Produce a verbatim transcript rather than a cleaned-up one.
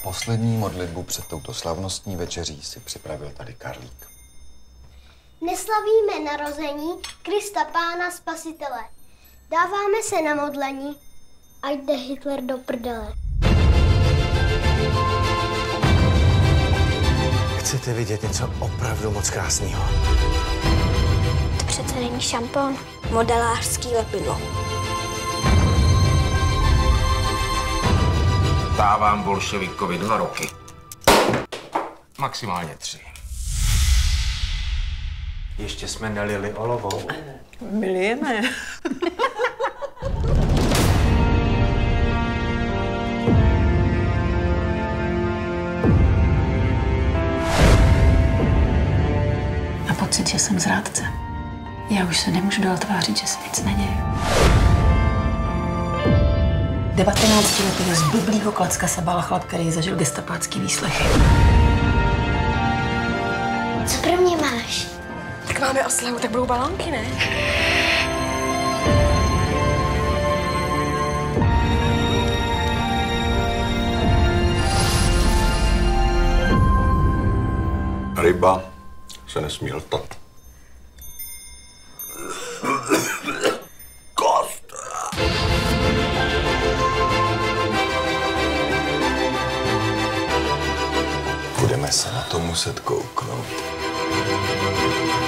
poslední modlitbu před touto slavnostní večeří si připravil tady Karlík. Neslavíme narození Krista Pána Spasitele. Dáváme se na modlení, ať jde Hitler do prdele. Chcete vidět něco opravdu moc krásného? To přece není šampon. Modelářský lepidlo. Dávám bolševikovi dva roky. Maximálně tři. Ještě jsme nelili olovou. My lijeme. A pocit, že jsem zrádce. Já už se nemůžu dál tvářit, že se nic neděje. devatenáctiletého zblblýho klacka se bál chlap, který zažil gestapácký výslechy. Co pro mě máš? Tak máme oslavu, tak budou balónky, ne? Ryba se nesmí ltat. Kost! Budeme se na to muset kouknout.